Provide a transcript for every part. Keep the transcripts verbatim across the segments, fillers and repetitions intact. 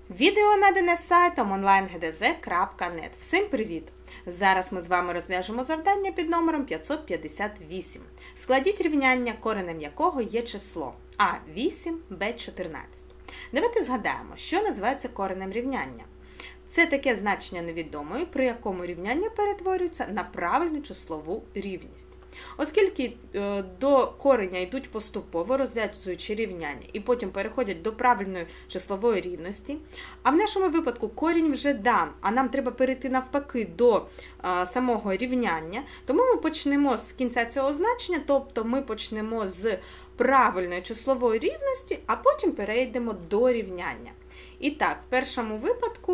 Відео надане сайтом онлайн ге де зет крапка нет. Всім привіт! Зараз ми з вами розв'яжемо завдання під номером п'ятсот п'ятдесят вісім. Складіть рівняння, коренем якого є число а вісім, б чотирнадцять. Давайте згадаємо, що називається коренем рівняння. Це таке значення невідомої, при якому рівняння перетворюється на правильну числову рівність. Оскільки е, до кореня йдуть поступово, розв'язуючи рівняння, і потім переходять до правильної числової рівності, а в нашому випадку корінь вже дан, а нам треба перейти навпаки до е, самого рівняння, тому ми почнемо з кінця цього значення, тобто ми почнемо з правильної числової рівності, а потім перейдемо до рівняння. І так, в першому випадку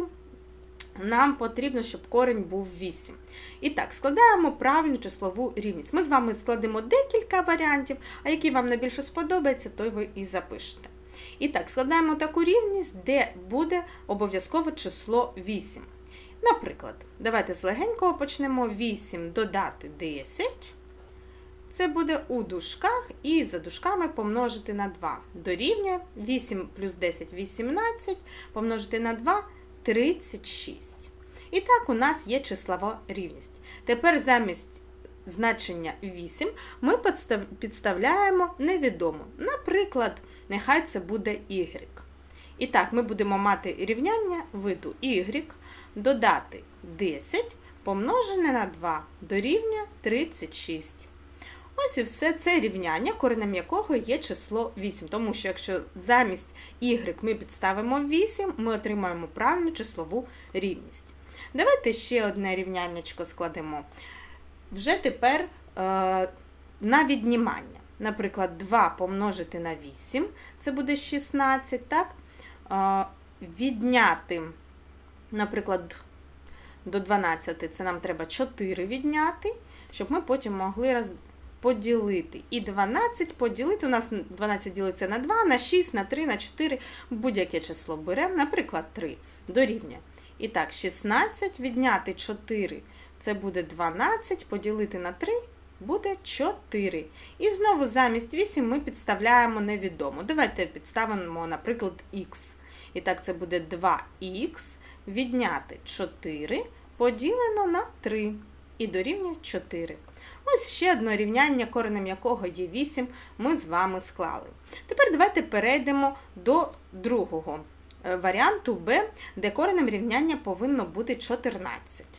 нам потрібно, щоб корінь був вісім. І так, складаємо правильну числову рівність. Ми з вами складемо декілька варіантів, а який вам найбільше сподобається, той ви і запишете. І так, складаємо таку рівність, де буде обов'язково число вісім. Наприклад, давайте з легенького почнемо. вісім додати десять. Це буде у дужках і за дужками помножити на два. Дорівнює вісім плюс десять – вісімнадцять, помножити на два – тридцять шість. І так у нас є числова рівність. Тепер замість значення вісім ми підставляємо невідому. Наприклад, нехай це буде y. І так, ми будемо мати рівняння виду y додати десять помножене на два дорівнює тридцять шість. Ось і все це рівняння, коренем якого є число вісім. Тому що якщо замість y ми підставимо вісім, ми отримаємо правильну числову рівність. Давайте ще одне рівняннячко складемо. Вже тепер е, на віднімання. Наприклад, два помножити на вісім, це буде шістнадцять, так? Е, відняти, наприклад, до дванадцяти, це нам треба чотири відняти, щоб ми потім могли роз... поділити. І дванадцять поділити, у нас дванадцять ділиться на два, на шість, на три, на чотири, будь-яке число беремо, наприклад, три, дорівнює. І так, шістнадцять відняти чотири, це буде дванадцять, поділити на три, буде чотири. І знову замість вісім ми підставляємо невідому. Давайте підставимо, наприклад, х. І так, це буде два х відняти чотири, поділено на три. І дорівнює чотири. Ось ще одне рівняння, коренем якого є вісім, ми з вами склали. Тепер давайте перейдемо до другого варіанту Б, де коренем рівняння повинно бути чотирнадцять.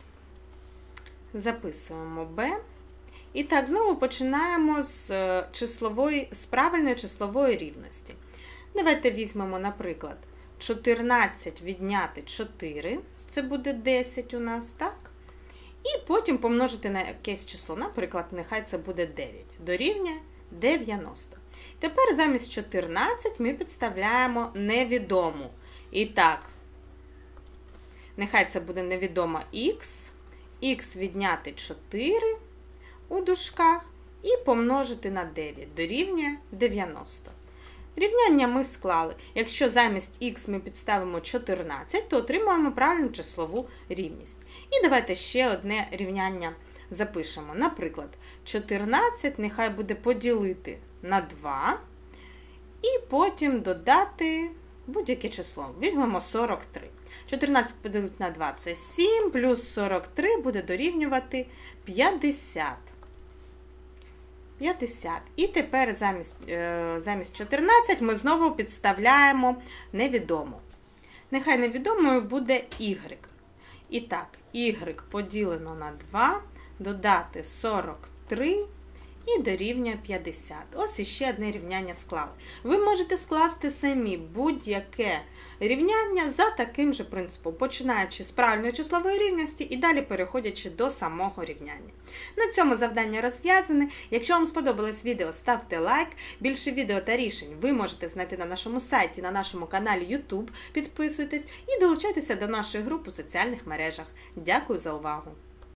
Записуємо Б. І так, знову починаємо з, числової, з правильної числової рівності. Давайте візьмемо, наприклад, чотирнадцять відняти чотири, це буде десять у нас, так? І потім помножити на якесь число, наприклад, нехай це буде дев'ять, дорівнює дев'яносто. Тепер замість чотирнадцять ми підставляємо невідому. І так, нехай це буде невідома х, х відняти чотири у дужках і помножити на дев'ять, дорівнює дев'яносто. Рівняння ми склали. Якщо замість х ми підставимо чотирнадцять, то отримаємо правильну числову рівність. І давайте ще одне рівняння запишемо. Наприклад, чотирнадцять нехай буде поділити на два і потім додати будь-яке число. Візьмемо сорок три. чотирнадцять поділити на два – це сім, плюс сорок три буде дорівнювати п'ятдесят. п'ятдесят. І тепер замість, е, замість чотирнадцять ми знову підставляємо невідому. Нехай невідомою буде y. І так, y поділено на два, додати сорок три і дорівнює п'ятдесят. Ось іще одне рівняння склали. Ви можете скласти самі будь-яке рівняння за таким же принципом, починаючи з правильної числової рівності і далі переходячи до самого рівняння. На цьому завдання розв'язане. Якщо вам сподобалось відео, ставте лайк. Більше відео та рішень ви можете знайти на нашому сайті, на нашому каналі ютуб. Підписуйтесь і долучайтеся до нашої групи у соціальних мережах. Дякую за увагу!